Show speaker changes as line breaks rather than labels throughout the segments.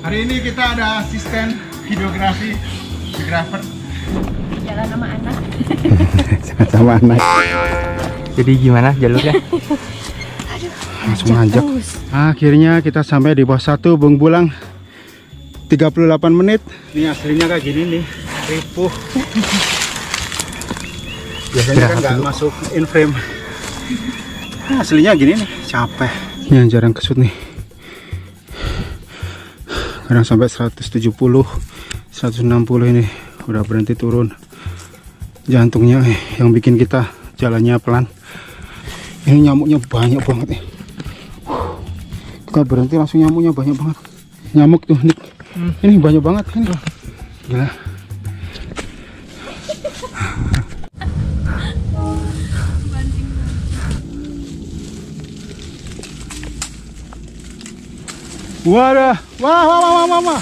Hari ini kita ada asisten videografi, videographer.
Jalan sama anak.
Sama anak.
Jadi gimana jalurnya?
Langsung nanjak. Akhirnya kita sampai di pos 1 Bung Bulang. 38 menit. Ini aslinya kayak gini nih, ripuh. Biasanya kan nggak masuk in frame. Nah, aslinya gini nih, capek. Ini yang jarang kesut nih. Kadang sampai 170, 160 ini udah berhenti turun. Jantungnya yang bikin kita jalannya pelan. Ini nyamuknya banyak banget nih. Kita berhenti langsung nyamuknya banyak banget. Nyamuk tuh nih. Ini banyak banget ini. Gila. Wadah, wah.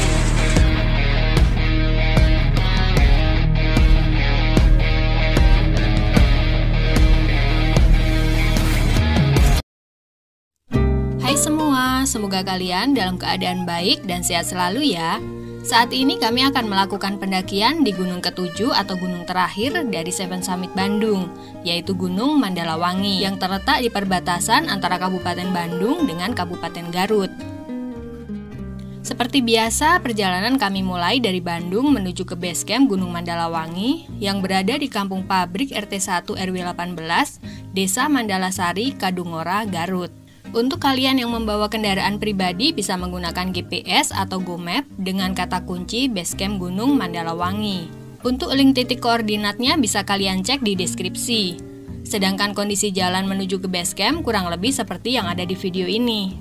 Hai semua, semoga kalian dalam keadaan baik dan sehat selalu ya. Saat ini kami akan melakukan pendakian di gunung ke-7 atau gunung terakhir dari Seven Summit Bandung, yaitu Gunung Mandalawangi yang terletak di perbatasan antara Kabupaten Bandung dengan Kabupaten Garut. Seperti biasa, perjalanan kami mulai dari Bandung menuju ke base camp Gunung Mandalawangi yang berada di Kampung Pabrik RT 1 RW 18, Desa Mandalasari, Kadungora, Garut. Untuk kalian yang membawa kendaraan pribadi bisa menggunakan GPS atau GoMap dengan kata kunci Basecamp Gunung Mandalawangi. Untuk link titik koordinatnya bisa kalian cek di deskripsi. Sedangkan kondisi jalan menuju ke Basecamp kurang lebih seperti yang ada di video ini.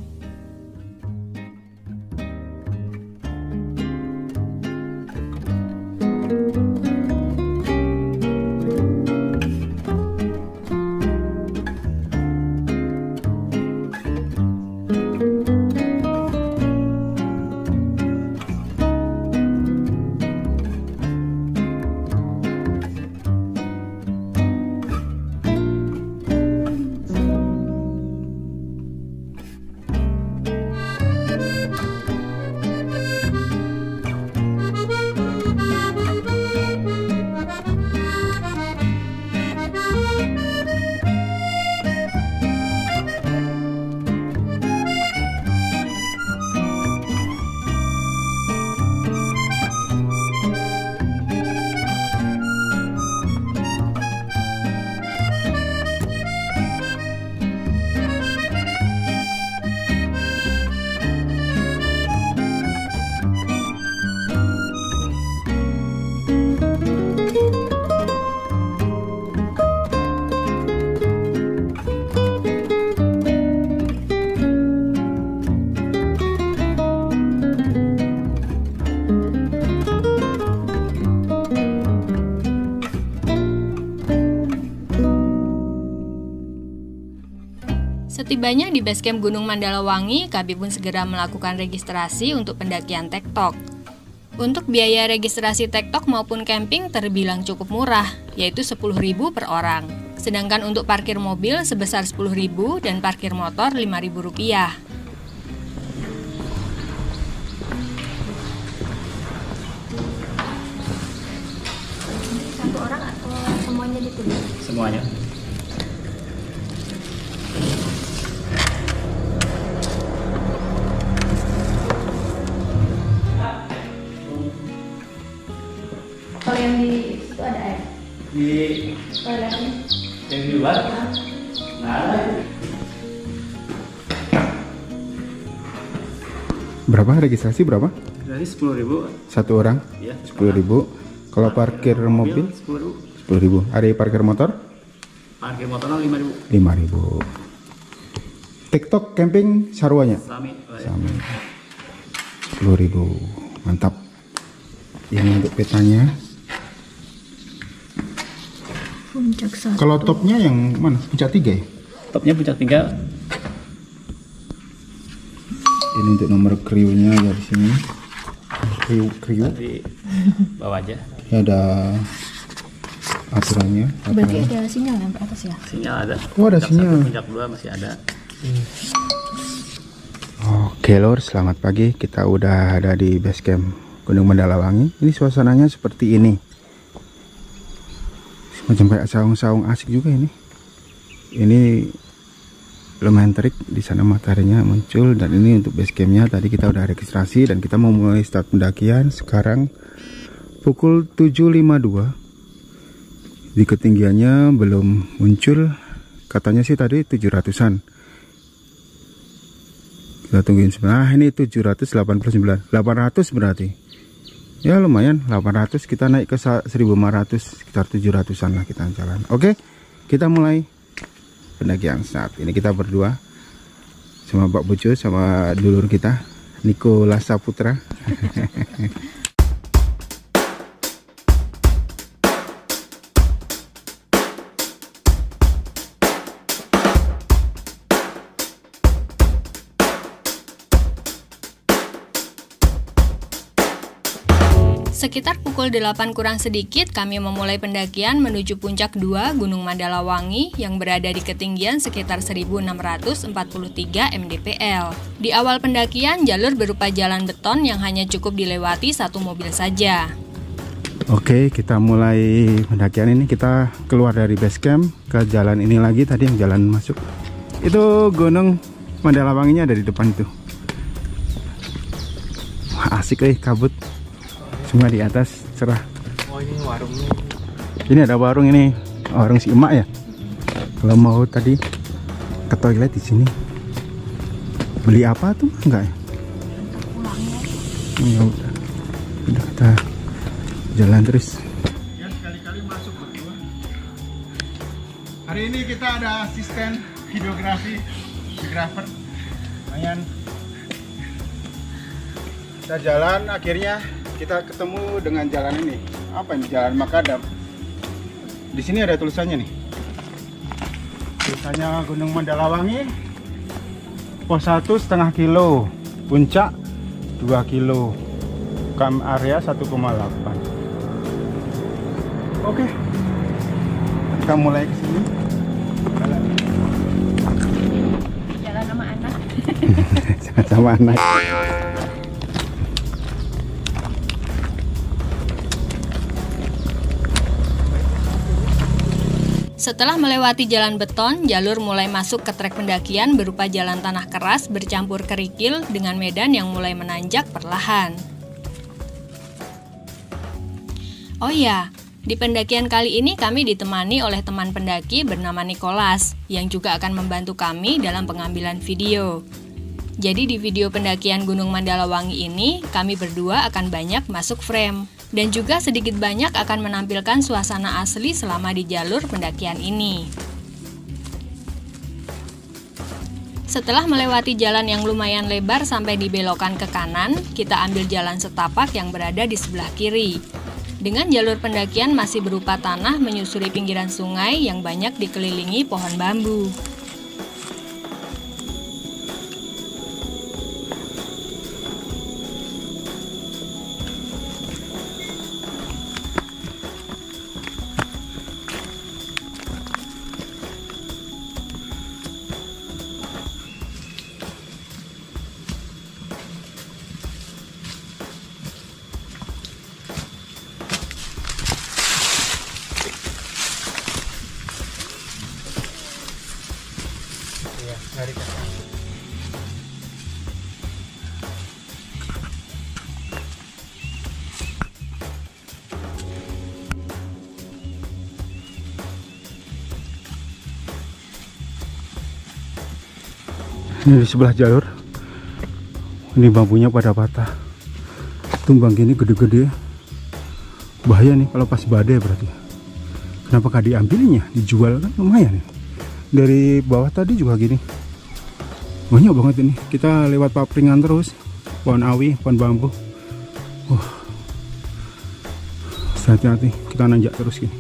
Setibanya di Basecamp Gunung Mandalawangi, kami pun segera melakukan registrasi untuk pendakian tektok. Untuk biaya registrasi tektok maupun camping terbilang cukup murah, yaitu 10.000 per orang. Sedangkan untuk parkir mobil sebesar 10.000 dan parkir motor Rp5.000.
Satu orang atau semuanya ditulis?
Semuanya.
Kalau yang di situ ada air?
Di
Toiletnya?
yang di luar? Nah, ada.
Berapa registrasi berapa?
Jadi 10.000.
Satu orang?
Iya.
10.000. Kalau parkir mobil
10.000.
10.000. Ada parkir motor?
Parkir motor 5.000.
5.000. TikTok camping sarwanya?
Sami.
Sami. 10.000. Mantap. Ini untuk petanya.
Puncak 1.
Kalau topnya yang mana? Puncak 3 ya?
Topnya puncak 3.
Ini untuk nomor kriunya ya di sini. Kriu.
Di bawah aja.
Ini ada aturannya.
Berarti ada sinyal yang ke atas ya?
Sinyal ada.
Oh, ada
Puncak
sinyal.
1, puncak 2 masih ada.
Oke. Oke lor, selamat pagi. Kita udah ada di base camp Gunung Mandalawangi. Ini suasananya seperti ini. Macam kayak saung-saung asik juga ini. Ini lumayan terik. Di sana mataharinya muncul. Dan ini untuk base campnya. Tadi kita udah registrasi dan kita mau mulai start pendakian. Sekarang pukul 7.52. Di ketinggiannya belum muncul. Katanya sih tadi 700-an. Kita tungguin sebentar. Ini 789, 800 berarti ya, lumayan. 800 kita naik ke 1500, sekitar 700-an lah kita jalan. Oke, kita mulai pendakian. Saat ini kita berdua sama Pak Bucu, sama dulur kita Nicholas Saputra.
Sekitar pukul 8 kurang sedikit, kami memulai pendakian menuju puncak 2 Gunung Mandalawangi yang berada di ketinggian sekitar 1643 mdpl. Di awal pendakian, jalur berupa jalan beton yang hanya cukup dilewati satu mobil saja.
Oke, kita mulai pendakian ini. Kita keluar dari base camp ke jalan ini lagi, tadi yang jalan masuk. Itu Gunung Mandalawanginya ada di depan itu. Wah, asik kabut. Semua di atas cerah.
Oh, ini warungnya.
Ini ada warung ini, warung si emak ya. Kalau mau tadi ke toilet di sini. Beli apa tuh? Enggak ya? Ya udah. Udah kita jalan terus.
Ya, sekali-kali masuk berdua. Hari ini kita ada asisten videografi, videographer. Lumayan. Kita jalan, akhirnya kita ketemu dengan jalan ini. Apa ini? Jalan Makadam. Di sini ada tulisannya nih. Tulisannya Gunung Mandalawangi. Pos 1,5 kilo, puncak 2 kilo, camp area 1,8. Oke, kita mulai ke sini.
Jalan sama anak.
Sama anak.
Setelah melewati jalan beton, jalur mulai masuk ke trek pendakian berupa jalan tanah keras bercampur kerikil dengan medan yang mulai menanjak perlahan. Oh ya, di pendakian kali ini kami ditemani oleh teman pendaki bernama Nicholas yang juga akan membantu kami dalam pengambilan video. Jadi di video pendakian Gunung Mandalawangi ini, kami berdua akan banyak masuk frame. Dan juga sedikit banyak akan menampilkan suasana asli selama di jalur pendakian ini. Setelah melewati jalan yang lumayan lebar sampai dibelokan ke kanan, kita ambil jalan setapak yang berada di sebelah kiri. Dengan jalur pendakian masih berupa tanah menyusuri pinggiran sungai yang banyak dikelilingi pohon bambu.
Ini di sebelah jalur. Ini bambunya pada patah. Tumbang gini gede-gede. Bahaya nih kalau pas badai berarti. Kenapa gak diambilnya? Dijual kan lumayan nih. Dari bawah tadi juga gini. Banyak banget ini. Kita lewat papringan terus. Pohon awi, pohon bambu. Hati-hati, kita nanjak terus gini.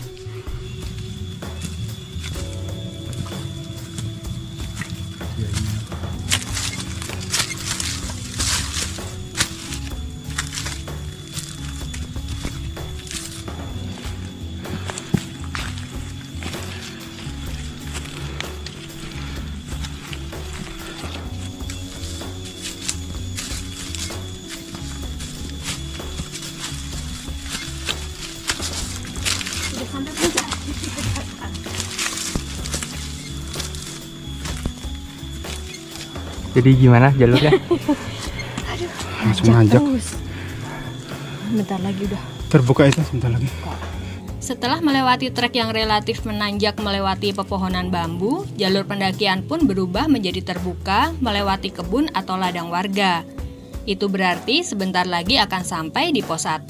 Jadi gimana jalurnya?
Langsung nanjak.
Bentar lagi udah.
Terbuka itu sebentar lagi.
Setelah melewati trek yang relatif menanjak melewati pepohonan bambu, jalur pendakian pun berubah menjadi terbuka melewati kebun atau ladang warga. Itu berarti sebentar lagi akan sampai di pos 1.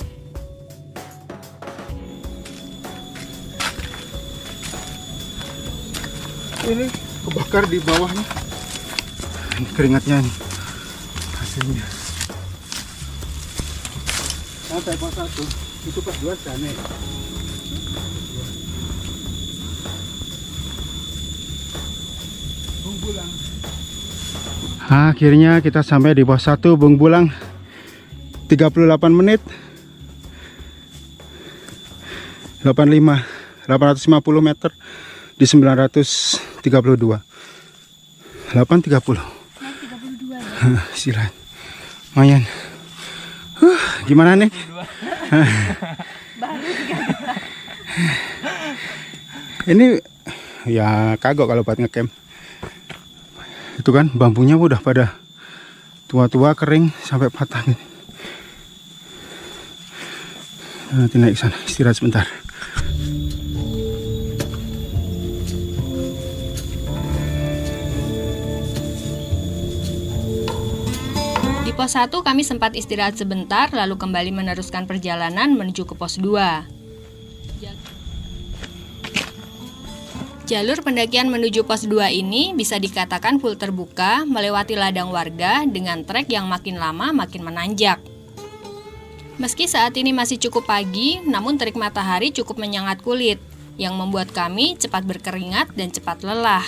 Ini kebakar di bawahnya. Ini keringatnya nih. Hasilnya. Sampai pos 1, itu pos 2 sana. Bung Bulang. Akhirnya kita sampai di pos 1 Bung Bulang. 38 menit. 850 meter di 932. 830.
32 ya.
Istirahat. Lumayan. Gimana nih?
Baru 32.
Ini ya kagok kalau buat ngecamp. Itu kan bambunya udah pada tua-tua, kering sampai patah nih. Nanti naik sana, istirahat sebentar.
Di pos 1 kami sempat istirahat sebentar lalu kembali meneruskan perjalanan menuju ke pos 2. Jalur pendakian menuju pos 2 ini bisa dikatakan full terbuka melewati ladang warga dengan trek yang makin lama makin menanjak. Meski saat ini masih cukup pagi, namun terik matahari cukup menyengat kulit yang membuat kami cepat berkeringat dan cepat lelah.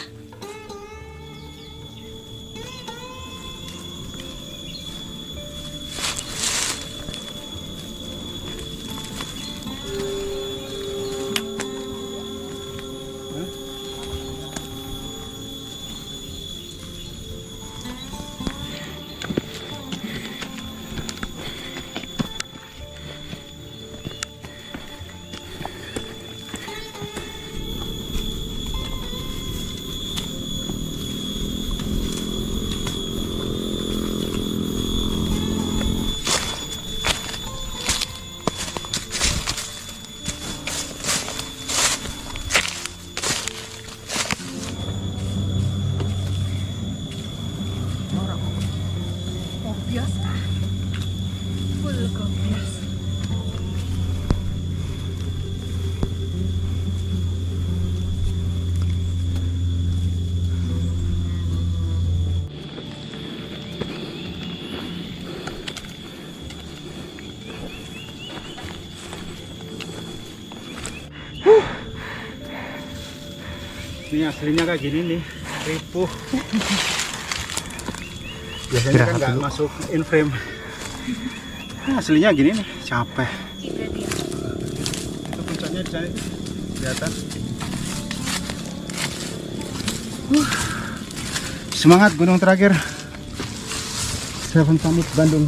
Ini aslinya kayak gini nih, ripuh. Biasanya kan nggak masuk in frame. Nah, aslinya gini nih, capek. Itu puncaknya di sana, di atas. Semangat gunung terakhir, Seven Summit Bandung.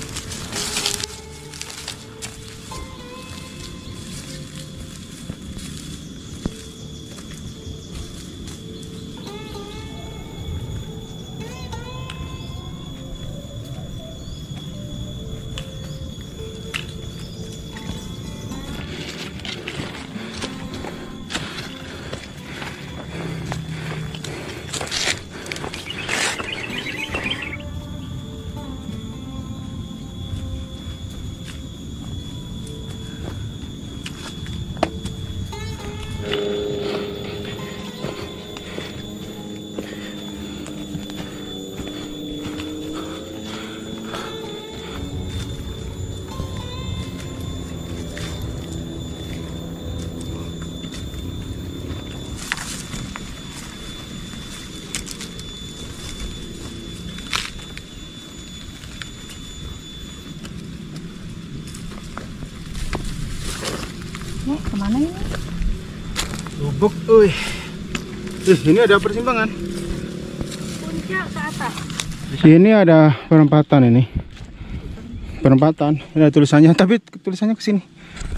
Kemana ini?
Lubuk, ini ada persimpangan.
Puncak ke atas.
Ini ada perempatan ini. Perempatan. Ini ada tulisannya, tapi tulisannya ke sini.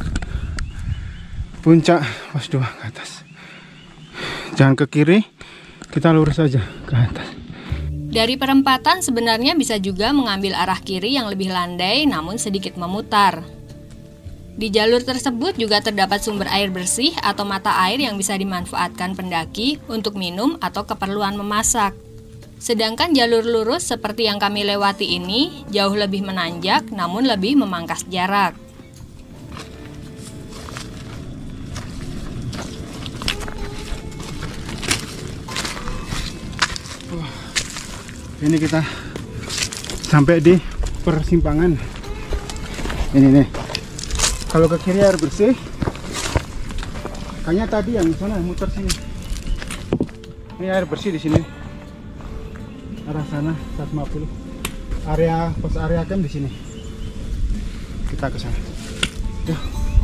Puncak pos 2 ke atas. Jangan ke kiri, kita lurus aja ke atas.
Dari perempatan sebenarnya bisa juga mengambil arah kiri yang lebih landai namun sedikit memutar. Di jalur tersebut juga terdapat sumber air bersih atau mata air yang bisa dimanfaatkan pendaki untuk minum atau keperluan memasak. Sedangkan jalur lurus seperti yang kami lewati ini jauh lebih menanjak namun lebih memangkas jarak.
Ini kita sampai di persimpangan. Ini nih. Kalau ke kiri air bersih. Kayaknya tadi yang sana muter sini. Ini air bersih di sini. Arah sana 150. Area pos area camp di sini. Kita ke sana. Duh.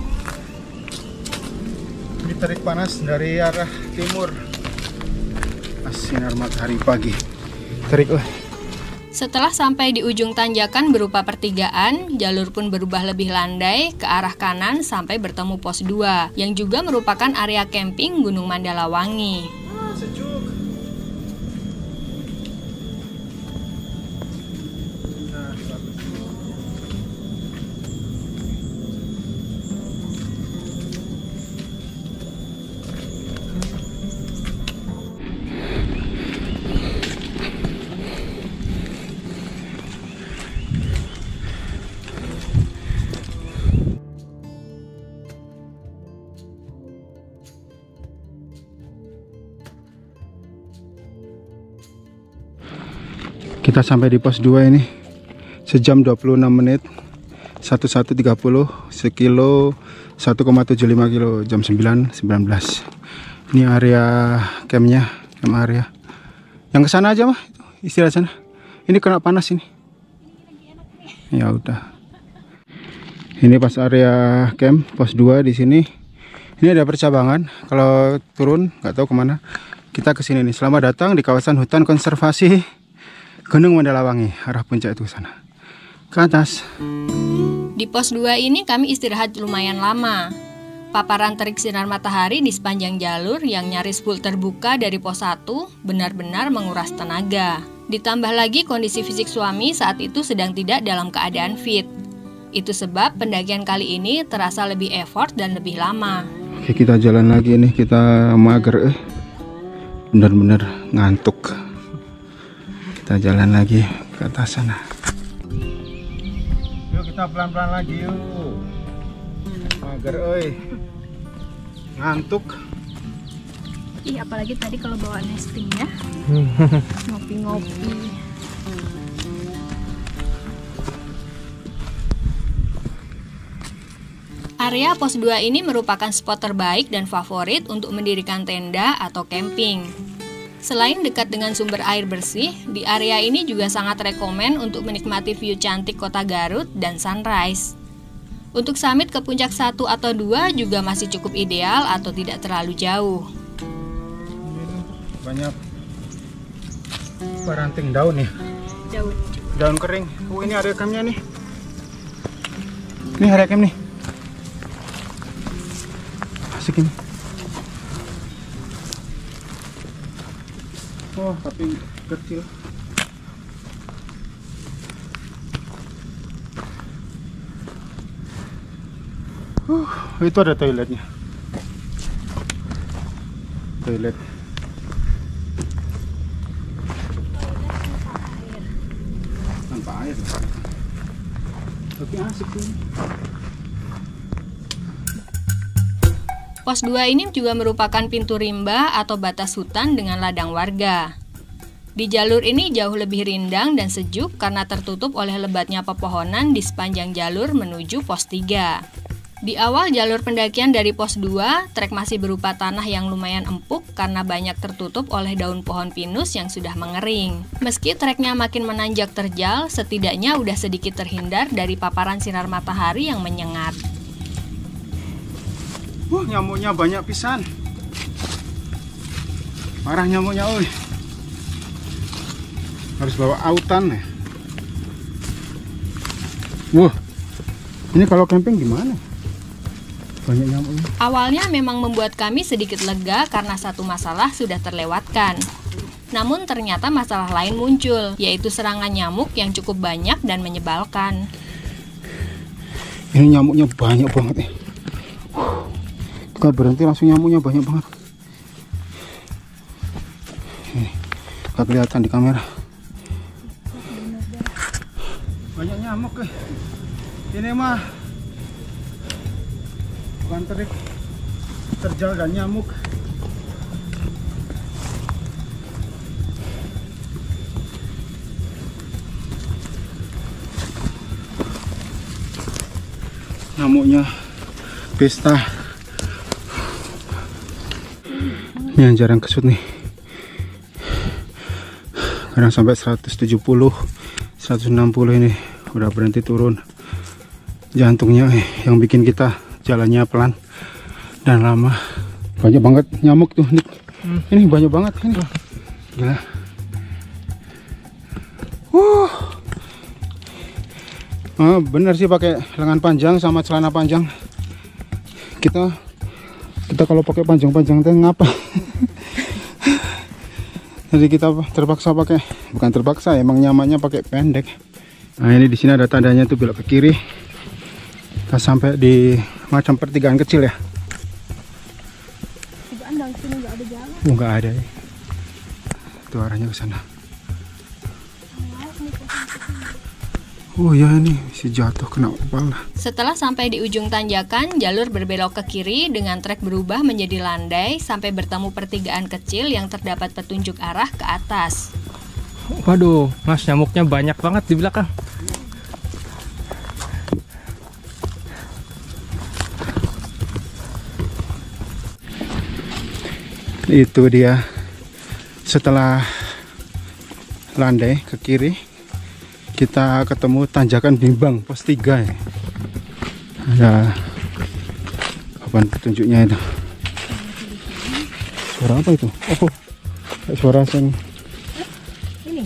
Ini terik panas dari arah timur. Sinar matahari pagi. Terik lah.
Setelah sampai di ujung tanjakan berupa pertigaan, jalur pun berubah lebih landai ke arah kanan sampai bertemu pos 2 yang juga merupakan area camping Gunung Mandalawangi.
Sejuk. Kita sampai di pos 2 ini sejam 26 menit 11.30 sekilo 1,75 kilo jam 9.19. Ini area campnya, camp area. Yang ke sana aja mah, istirahat sana. Ini kena panas ini. Ya udah. Ini pas area camp pos 2 di sini. Ini ada percabangan. Kalau turun nggak tahu kemana. Kita ke sini nih. Selamat datang di kawasan hutan konservasi Gunung Mandalawangi, arah puncak itu sana. Ke atas.
Di pos 2 ini kami istirahat lumayan lama. Paparan terik sinar matahari di sepanjang jalur yang nyaris full terbuka dari pos 1 benar-benar menguras tenaga. Ditambah lagi kondisi fisik suami saat itu sedang tidak dalam keadaan fit. Itu sebab pendakian kali ini terasa lebih effort dan lebih lama.
Oke, kita jalan lagi nih, kita mager benar-benar ngantuk. Kita jalan lagi ke atas sana. Yuk kita pelan-pelan lagi yuk. Mager ngantuk.
Ih, apalagi tadi kalau bawa nesting ya. Ngopi-ngopi.
Area pos 2 ini merupakan spot terbaik dan favorit untuk mendirikan tenda atau camping. Selain dekat dengan sumber air bersih, di area ini juga sangat rekomen untuk menikmati view cantik kota Garut dan sunrise. Untuk summit ke puncak 1 atau 2 juga masih cukup ideal atau tidak terlalu jauh.
Banyak ranting daun nih. Daun kering. Oh, ini area campnya nih. Ini area camp nih. Asik ini. Oh, tapi kecil. Itu ada toiletnya. Toilet. Tanpa air. Tapi asik tuh.
Pos 2 ini juga merupakan pintu rimba atau batas hutan dengan ladang warga. Di jalur ini jauh lebih rindang dan sejuk karena tertutup oleh lebatnya pepohonan di sepanjang jalur menuju pos 3. Di awal jalur pendakian dari pos 2, trek masih berupa tanah yang lumayan empuk karena banyak tertutup oleh daun pohon pinus yang sudah mengering. Meski treknya makin menanjak terjal, setidaknya udah sedikit terhindar dari paparan sinar matahari yang menyengat.
Nyamuknya banyak pisan. Parah nyamuknya, oi. Harus bawa autan nih. Wah, ini kalau camping gimana? Banyak nyamuknya.
Awalnya memang membuat kami sedikit lega karena satu masalah sudah terlewatkan. Namun ternyata masalah lain muncul, yaitu serangan nyamuk yang cukup banyak dan menyebalkan.
Ini nyamuknya banyak banget nih. Kita berhenti langsung nyamuknya banyak banget. Nih, gak kelihatan di kamera.
Banyak nyamuk ini mah bukan terik, terjal dan nyamuk.
Nyamuknya pesta. Ini yang jarang kesut nih, kadang sampai 170 160 ini udah berhenti turun. Jantungnya yang bikin kita jalannya pelan dan lama. Banyak banget nyamuk tuh nih. Ini banyak banget ini. Gila. Bener sih pakai lengan panjang sama celana panjang. Kita kalau pakai panjang-panjang teh ngapa? Jadi kita terpaksa pakai, bukan terpaksa, emang nyamannya pakai pendek. Nah ini di sini ada tandanya tuh belok ke kiri. Kita sampai di macam pertigaan kecil ya.
Pertigaan dari sini nggak ada jalan.
Nggak ada ya. Itu arahnya ke sana. Oh ya, ini si jatuh kena kepala.
Setelah sampai di ujung tanjakan, jalur berbelok ke kiri dengan trek berubah menjadi landai sampai bertemu pertigaan kecil yang terdapat petunjuk arah ke atas.
Waduh, Mas, nyamuknya banyak banget di belakang.
Itu dia. Setelah landai ke kiri, kita ketemu tanjakan bimbang pos 3 ya. Ada kapan petunjuknya itu? Suara apa itu? Oh, suara sen.
Ini.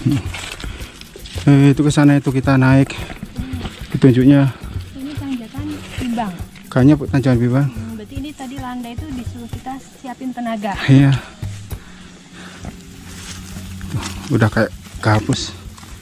Itu ke sana itu kita naik. Petunjuknya.
Ini tanjakan bimbang.
Kayaknya tanjakan bimbang.
Berarti ini tadi landai itu disuruh kita siapin tenaga.
Iya. Udah kayak gabus.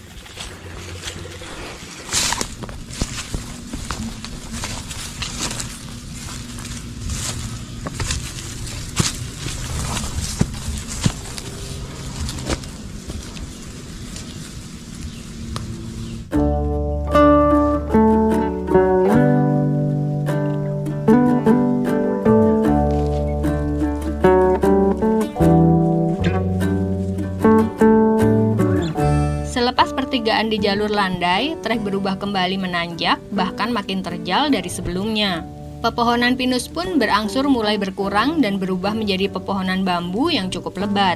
Selepas pertigaan di jalur landai, trek berubah kembali menanjak, bahkan makin terjal dari sebelumnya. Pepohonan pinus pun berangsur mulai berkurang dan berubah menjadi pepohonan bambu yang cukup lebat.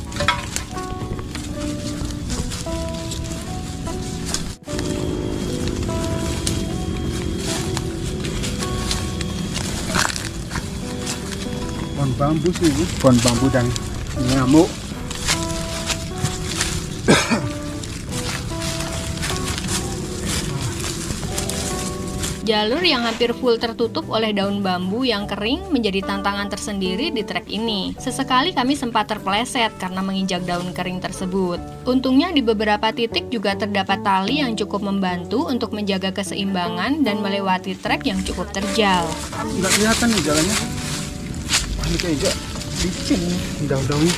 Pohon bambu sih, pohon bambu dan nyamuk.
Jalur yang hampir full tertutup oleh daun bambu yang kering menjadi tantangan tersendiri di trek ini. Sesekali kami sempat terpeleset karena menginjak daun kering tersebut. Untungnya di beberapa titik juga terdapat tali yang cukup membantu untuk menjaga keseimbangan dan melewati trek yang cukup terjal.
Nggak kelihatan nih jalannya. Wah, ini kayak licin nih daun-daunnya.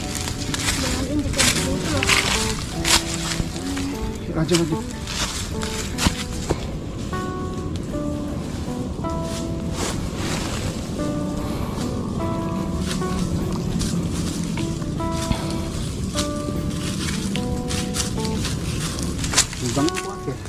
Aja lagi. Bang kuat ya.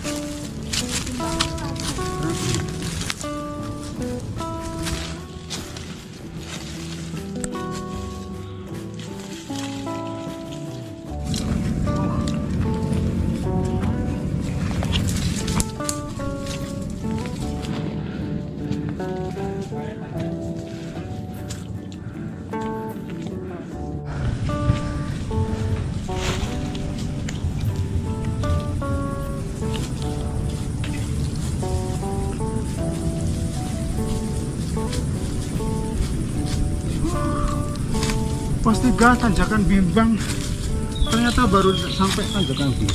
Pos 3 tanjakan bimbang. Ternyata baru sampai tanjakan ini.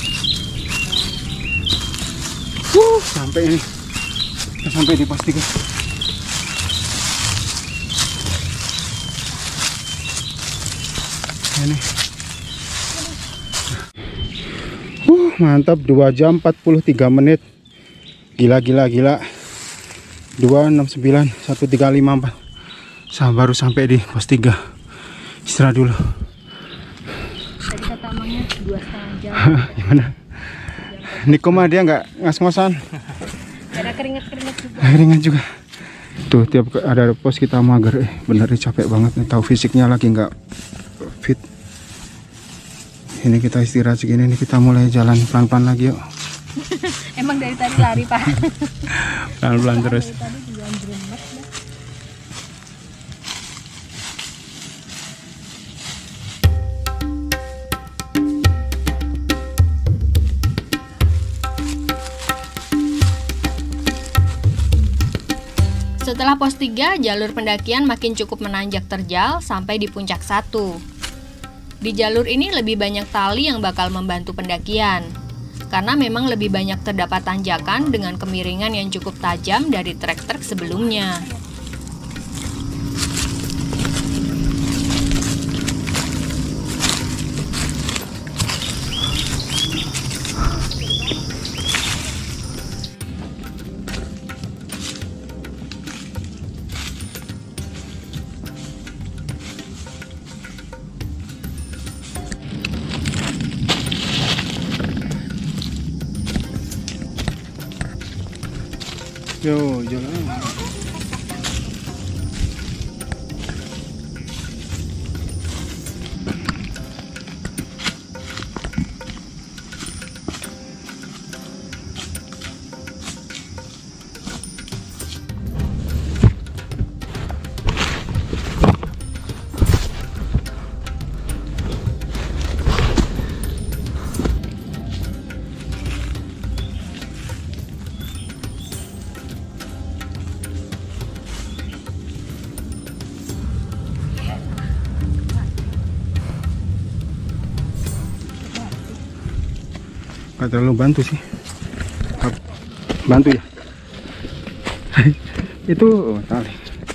Sampai ini. Kita sampai di pos 3. Ini. Mantap, 2 jam 43 menit. Gila. 269 1354. Baru sampai di pos 3. Istirahat dulu.
Tadi kata Amangnya 2,5 jam.
Gimana? Niko mah dia nggak ngas-ngosan.
Ada keringet-keringet juga.
Keringet juga. Tuh tiap ada pos kita mager. Bener capek banget nih. Tahu fisiknya lagi nggak fit. Ini kita istirahat segini nih, kita mulai jalan pelan-pelan lagi yuk.
Emang dari tadi lari, Pak.
Pelan-pelan terus.
Dari tadi juga jeremet dah.
Setelah pos 3, jalur pendakian makin cukup menanjak terjal sampai di puncak 1. Di jalur ini lebih banyak tali yang bakal membantu pendakian, karena memang lebih banyak terdapat tanjakan dengan kemiringan yang cukup tajam dari trek-trek sebelumnya.
Yo, jalan. Gak terlalu bantu sih. Bantu ya. Itu tali.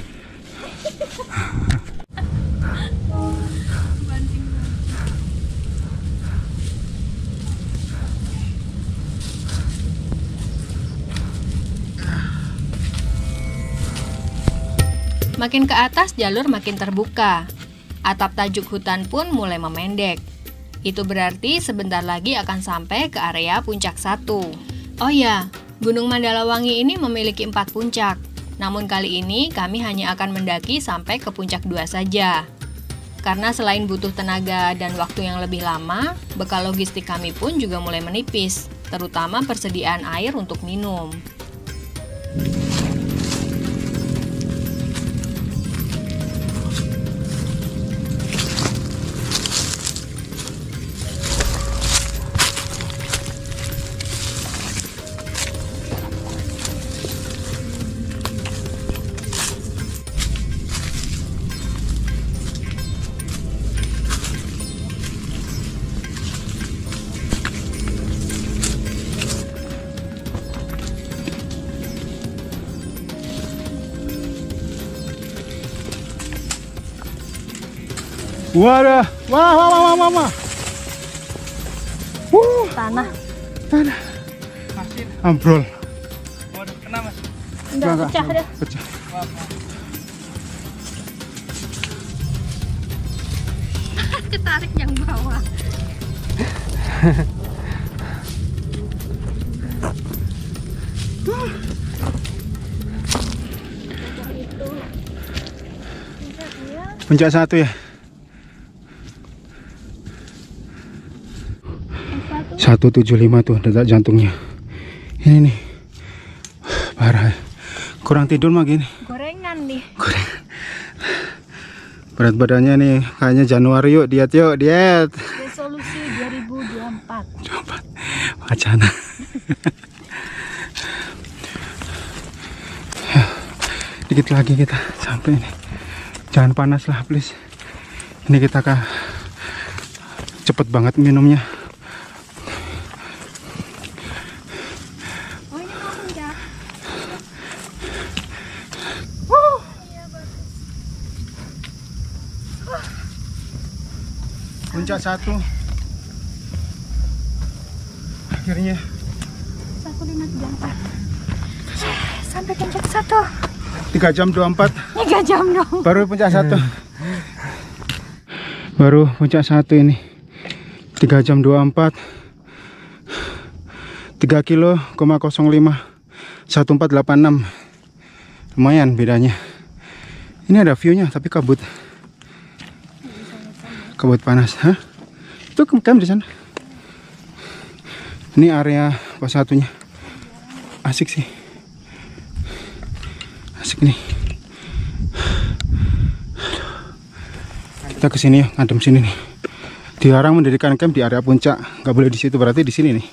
Makin ke atas jalur makin terbuka. Atap tajuk hutan pun mulai memendek. Itu berarti sebentar lagi akan sampai ke area puncak 1. Oh ya, Gunung Mandalawangi ini memiliki 4 puncak. Namun kali ini kami hanya akan mendaki sampai ke puncak 2 saja. Karena selain butuh tenaga dan waktu yang lebih lama, bekal logistik kami pun juga mulai menipis, terutama persediaan air untuk minum.
Waduh, wah.
Tanah.
Ambrol.
Kena mas.
Enggak, pecah dah.
Pecah.
Ketarik yang bawah.
Puncak 1 ya. 175 tuh detak jantungnya. Ini nih. Parah. Kurang tidur mah gini.
Gorengan nih.
Berat badannya nih kayaknya Januari yuk diet.
Resolusi 2024.
Wacana. Dikit lagi kita sampai nih. Jangan panas lah please. Ini kita cepet banget minumnya.
Oh, ini mau puncak.
Puncak 1 akhirnya.
1534. Sampai puncak 1.
3 jam 24
3 jam dong.
baru puncak 1. Baru puncak 1 ini 3 jam 24, 3 kilo, 0,05 1486. Lumayan bedanya. Ini ada view-nya tapi kabut. Kabut panas. Hah? Itu camp di sana. Ini area pos 1-nya. Asik sih. Asik nih. Kita kesini ya, ngadem sini nih. Dilarang mendirikan camp di area puncak, nggak boleh di situ, berarti di sini nih.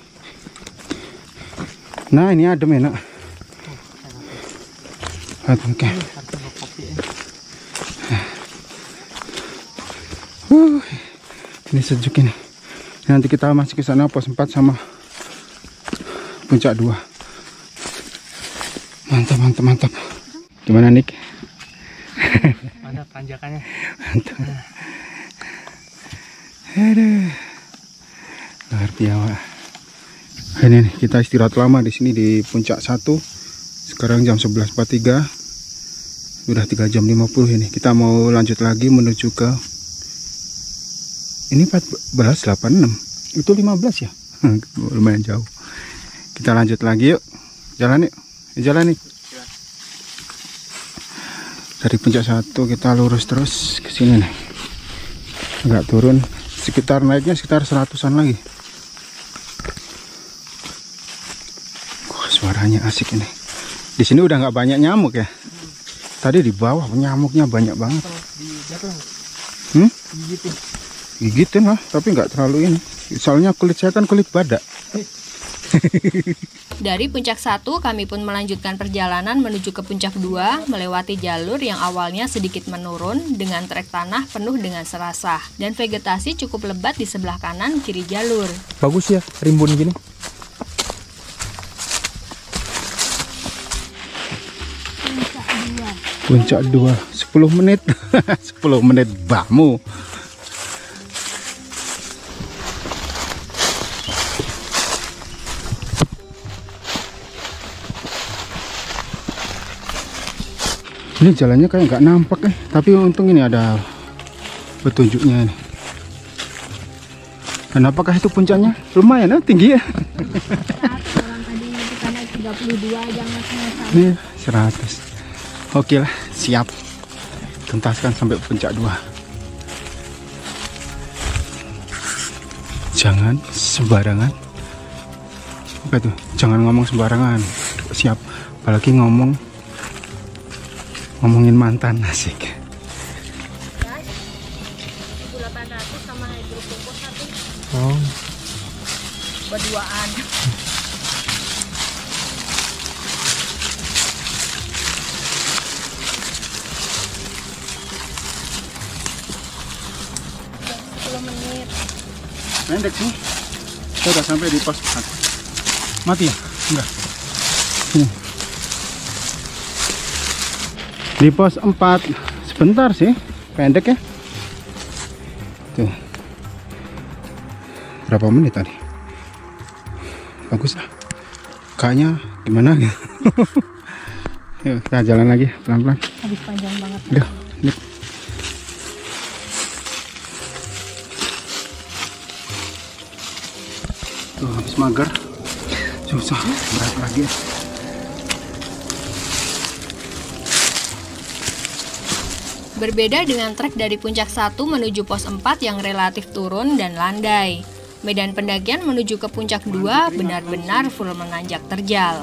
Nah ini adem enak. Oke. Ini sejuk ini. Nanti kita masih ke sana pos 4 sama puncak 2. Mantap, mantap, mantap. Gimana Nick?
Mantap tanjakannya.
Mantap. Aduh, luar biasa. Ini nih, kita istirahat lama di sini di puncak 1. Sekarang jam 11.43. Sudah 3 jam 50 ini. Kita mau lanjut lagi menuju ke ini 14.86. Itu 15 ya? Lumayan jauh. Kita lanjut lagi yuk. Jalan yuk. Jalan nih. Dari puncak 1 kita lurus terus ke sini nih. Agak turun. Sekitar naiknya sekitar 100-an lagi. Wah, suaranya asik ini. Di sini udah nggak banyak nyamuk ya. Tadi di bawah nyamuknya banyak banget. Gigitin lah, tapi nggak terlalu ini. Soalnya kulit saya kan kulit badak.
Dari puncak 1, kami pun melanjutkan perjalanan menuju ke puncak 2, melewati jalur yang awalnya sedikit menurun dengan trek tanah penuh dengan serasah dan vegetasi cukup lebat di sebelah kanan kiri jalur.
Bagus ya, rimbun gini.
Puncak 2, 10 menit. 10 menit bamu. Ini jalannya kayak nggak nampak tapi untung ini ada petunjuknya ini. Dan apakah itu puncaknya? Lumayan tinggi ya.
Orang tadi kita naik 32 jangan sama-sama.
Ini 100. Oke lah, siap. Tuntaskan sampai puncak 2. Jangan sembarangan. Apa itu? Jangan ngomong sembarangan. Siap. Apalagi ngomongin mantan, asik.
1.800 sama hidropompos 1
Oh.
berduaan.
Pendek sih. Saya udah sampai di pos 4. Mati ya? Enggak. Sini. Di pos 4. Sebentar sih. Pendek ya. Tuh. Berapa menit tadi? Bagus lah. Kayaknya gimana gitu. Yuk kita jalan lagi pelan-pelan.
Habis panjang banget.
Udah. Ini. Tuh habis mager. Susah. Berat lagi ya.
Berbeda dengan trek dari puncak 1 menuju pos 4 yang relatif turun dan landai. Medan pendakian menuju ke puncak 2 benar-benar full menanjak terjal.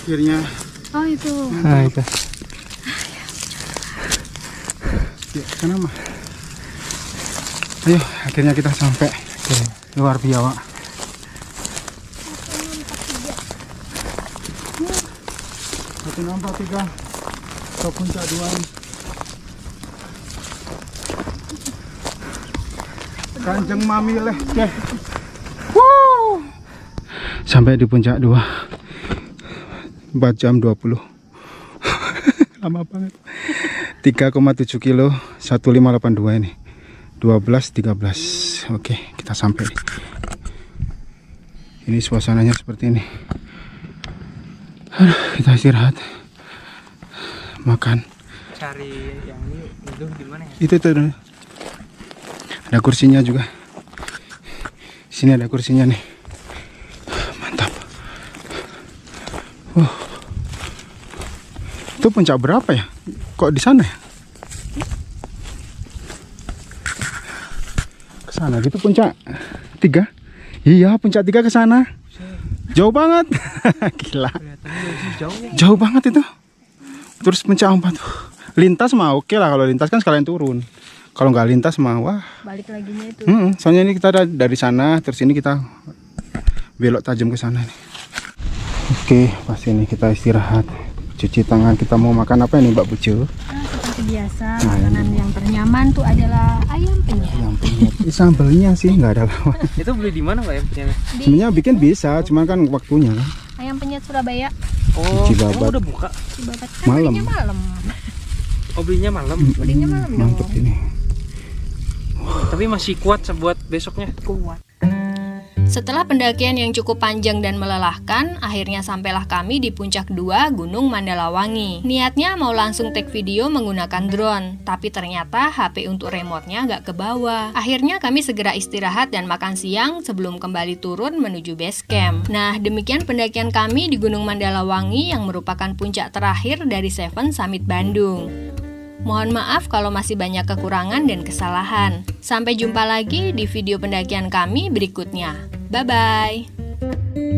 akhirnya.
Oh itu.
Nah itu.
Ya, sana mah. Ayo, akhirnya kita sampai luar biawak. 1643 ke puncak 2 ini. Kanjeng Mami leh deh. Sampai di puncak 2 4 jam 20. Lama banget. 3,7 kilo 1582 ini. 12-13. Oke, kita sampai. Ini suasananya seperti ini. Kita istirahat, makan.
Cari yang ini gedung di mana ya?
Itu ada kursinya juga. Sini ada kursinya nih. Mantap. Itu puncak berapa ya? Kok di sana ya? Ke sana gitu puncak 3. Iya, puncak 3 ke sana. Jauh banget. Gila. Jauh banget itu. Terus puncak 4 tuh. Lintas mah oke lah, kalau lintas kan sekalian turun. Kalau nggak lintas mah wah.
Balik laginya itu.
Soalnya ini kita dari sana, terus ini kita belok tajam ke sana nih. Oke, pas ini kita istirahat, cuci tangan. Kita mau makan apa ini Mbak Bujo?
Seperti biasa, makanan yang ternyaman tuh adalah ayam penyet.
Ayam penyet. Sambelnya sih nggak ada lawan.
Itu beli di mana Pak ya?
Sebenarnya bikin bisa, cuman kan waktunya kan.
Ayam penyet Surabaya.
Oh,
Cibabat.
emang udah buka?
Cibabat kan
Malam.
belinya malam.
Oh, belinya malam.
Belinya malam dong.
Mantap ini.
Tapi masih kuat buat besoknya.
Kuat.
Setelah pendakian yang cukup panjang dan melelahkan, akhirnya sampailah kami di puncak 2 Gunung Mandalawangi. Niatnya mau langsung take video menggunakan drone, tapi ternyata HP untuk remote-nya nggak ke bawah. Akhirnya kami segera istirahat dan makan siang sebelum kembali turun menuju base camp. Nah, demikian pendakian kami di Gunung Mandalawangi yang merupakan puncak terakhir dari Seven Summit Bandung. Mohon maaf kalau masih banyak kekurangan dan kesalahan. Sampai jumpa lagi di video pendakian kami berikutnya. Bye-bye.